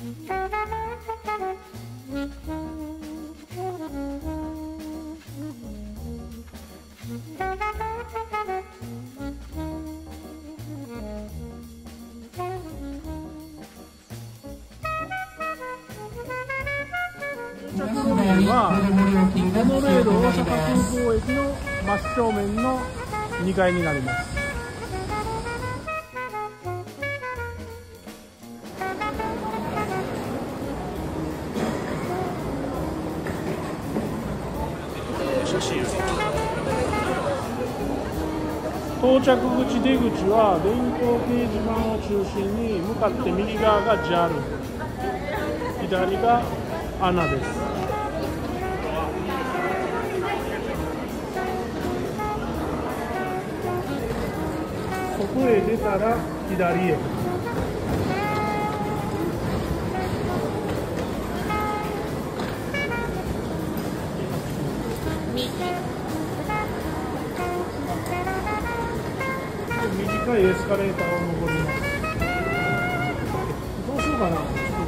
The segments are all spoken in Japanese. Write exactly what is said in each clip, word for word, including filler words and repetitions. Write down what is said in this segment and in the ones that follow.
到着ロビーはモノレール大阪空港駅の真正面のにかいになります。写真到着口出口は電光掲示板を中心に向かって右側が ジャル、 左がアナです。そこへ出たら左へ。短いエスカレーターを登ります。どうしようかな。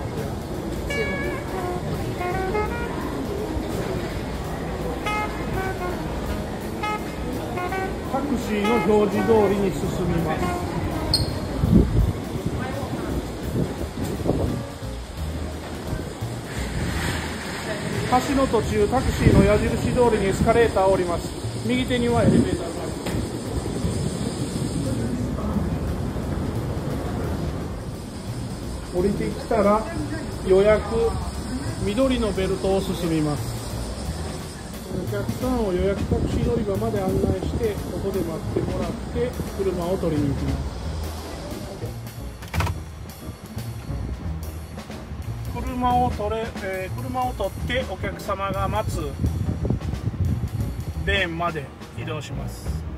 タクシーの表示通りに進みます。橋の途中、タクシーの矢印通りにエスカレーターを降ります。右手にはエレベーターがあります。降りてきたら予約緑のベルトを進みます。お客さんを予約タクシー乗り場まで案内して、ここで待ってもらって車を取りに行きます。車を取れ、えー、車を取ってお客様が待つレーンまで移動します。